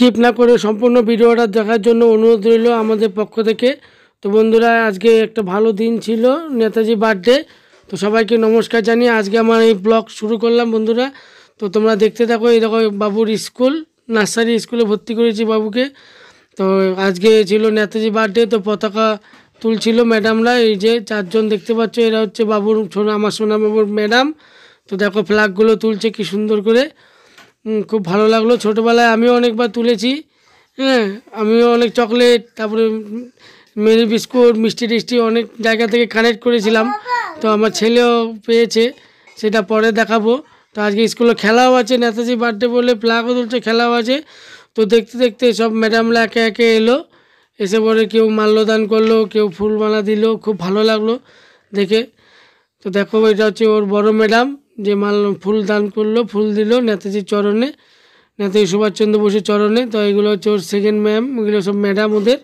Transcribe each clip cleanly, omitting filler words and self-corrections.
Skip না করে সম্পূর্ণ ভিডিওটা দেখার জন্য অনুরোধ রইল আমাদের পক্ষ থেকে। তো বন্ধুরা, আজকে একটা ভালো দিন ছিল, নেতাজি বার্থডে। তো সবাইকে নমস্কার জানিয়ে আজকে আমার এই ব্লগ শুরু করলাম বন্ধুরা। তো তোমরা দেখতে থাকো। এই দেখো বাবুর স্কুল, নার্সারি স্কুলে ভর্তি করেছি বাবুকে। তো আজকে ছিল নেতাজি বার্থডে, তো পতাকা তুলছিল ম্যাডামরা। এই যে চারজন দেখতে পাচ্ছ, এরা হচ্ছে বাবুর আমার সোনা বাবুর ম্যাডাম। তো দেখো ফ্ল্যাগগুলো তুলছে কি সুন্দর করে, খুব ভালো লাগলো। ছোটোবেলায় আমিও অনেকবার তুলেছি, হ্যাঁ, আমিও অনেক চকলেট, তারপরে মেরি বিস্কুট, মিষ্টি টিষ্টি অনেক জায়গা থেকে কানেক্ট করেছিলাম। তো আমার ছেলেও পেয়েছে, সেটা পরে দেখাবো। তো আজকে স্কুলে খেলাও আছে, নেতাজি বার্থডে বলে ফ্ল্যাগও তুলছে, খেলাও আছে। তো দেখতে দেখতে সব ম্যাডামরা একে একে এলো, এসে পরে কেউ মাল্যদান করলো, কেউ ফুলমালা দিল, খুব ভালো লাগলো দেখে। তো দেখো এটা হচ্ছে ওর বড় ম্যাডাম, যে ফুল দান করলো, ফুল দিল নেতাজির চরণে, নেতাজি সুভাষচন্দ্র বসুর চরণে। তো এগুলো হচ্ছে ওর সেকেন্ড ম্যাম, এগুলো সব ম্যাডাম ওদের।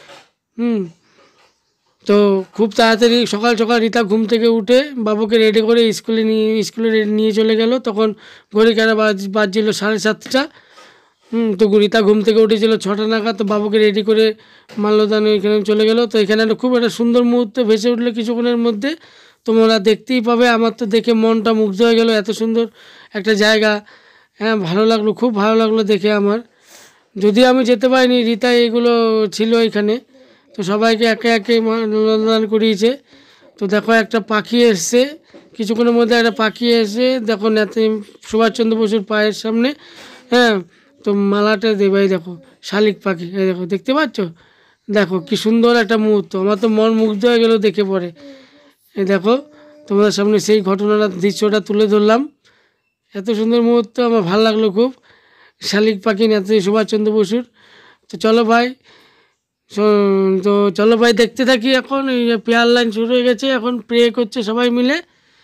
তো খুব তাড়াতাড়ি সকাল সকাল রীতা ঘুম থেকে উঠে বাবুকে রেডি করে স্কুলে নিয়ে চলে গেল। তখন ঘড়ি কাটা বাজছিল 7:30। তো রীতা ঘুম থেকে উঠেছিল 6টা নাগাদ। তো বাবুকে রেডি করে মাল্যদান এখানে চলে গেল। তো এখানে খুব একটা সুন্দর মুহূর্ত ভেসে উঠলো কিছুক্ষণের মধ্যে, তোমরা দেখতেই পাবে। আমার তো দেখে মনটা মুগ্ধ হয়ে গেল, এত সুন্দর একটা জায়গা। হ্যাঁ, ভালো লাগলো, খুব ভালো লাগলো দেখে আমার। যদিও আমি যেতে পারিনি, রীতা এগুলো ছিল এখানে। তো সবাইকে একে একে মাল্যদান করিয়েছে। তো দেখো একটা পাখি এসছে কিছুক্ষণের মধ্যে, একটা পাখি এসে দেখো নেতাজি সুভাষচন্দ্র বসুর পায়ের সামনে, হ্যাঁ। তো মালাটা দেবে, এই দেখো শালিক পাখি, এই দেখো দেখতে পাচ্ছ, দেখো কি সুন্দর একটা মুহূর্ত। আমার তো মন মুগ্ধ হয়ে গেল দেখে পরে। এই দেখো তোমাদের সামনে সেই ঘটনাটা, দৃশ্যটা তুলে ধরলাম। এত সুন্দর মুহূর্ত, আমার ভালো লাগলো খুব। শালিক পাখি নেতাজি সুভাষচন্দ্র বসুর। তো চলো ভাই, তো চলো ভাই দেখতে থাকি। এখন এই প্রেয়ার লাইন শুরু হয়ে গেছে, এখন প্রে করছে সবাই মিলে,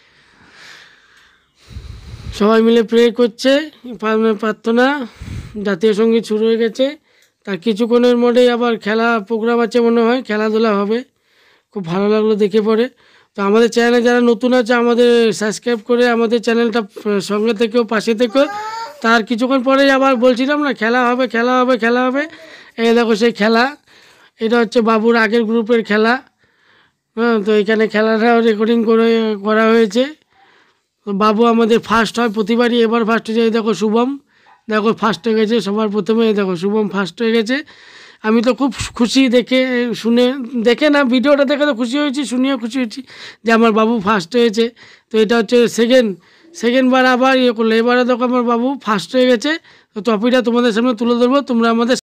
প্রে করছে, প্রার্থনা, জাতীয় সঙ্গীত শুরু হয়ে গেছে। তার কিছুক্ষণের মধ্যেই আবার খেলা প্রোগ্রাম আছে মনে হয়, খেলাধুলা হবে। খুব ভালো লাগলো দেখে পরে। তো আমাদের চ্যানেলে যারা নতুন আছে, আমাদের সাবস্ক্রাইব করে আমাদের চ্যানেলটা সঙ্গে থেকেও, পাশে থেকেও। তার কিছুক্ষণ পরেই আবার বলছিলাম না, খেলা হবে, খেলা হবে, খেলা হবে। এই দেখো সেই খেলা, এটা হচ্ছে বাবুর আগের গ্রুপের খেলা। হ্যাঁ, তো এখানে খেলাটাও রেকর্ডিং করা হয়েছে। বাবু আমাদের ফার্স্ট হয় প্রতিবারই, এবার ফার্স্ট হয়েছে। এই দেখো শুভম, দেখো ফার্স্ট হয়ে গেছে সবার প্রথমে। এই দেখো শুভম ফার্স্ট হয়ে গেছে। আমি তো খুব খুশি দেখে না, ভিডিওটা দেখে তো খুশি হয়েছি, শুনিও খুশি হয়েছি যে আমার বাবু ফার্স্ট হয়েছে। তো এটা হচ্ছে সেকেন্ডবার আবার ইয়ে করলো, এবারে দেখো আমার বাবু ফার্স্ট হয়ে গেছে। তো ট্রফিটা তোমাদের সামনে তুলে ধরবো, তোমরা আমাদের